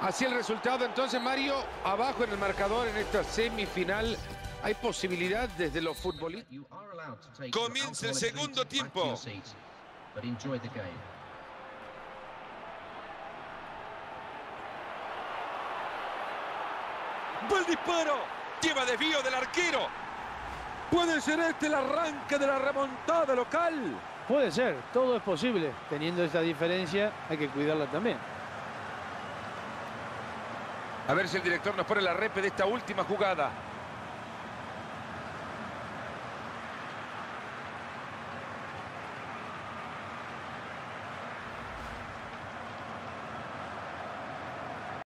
Así el resultado, entonces, Mario, abajo en el marcador en esta semifinal. ¿Hay posibilidad desde los futbolistas? Comienza el segundo tiempo. ¡Va el disparo! Lleva desvío del arquero. ¿Puede ser este el arranque de la remontada local? Puede ser, todo es posible. Teniendo esta diferencia, hay que cuidarla también. A ver si el director nos pone la repe de esta última jugada.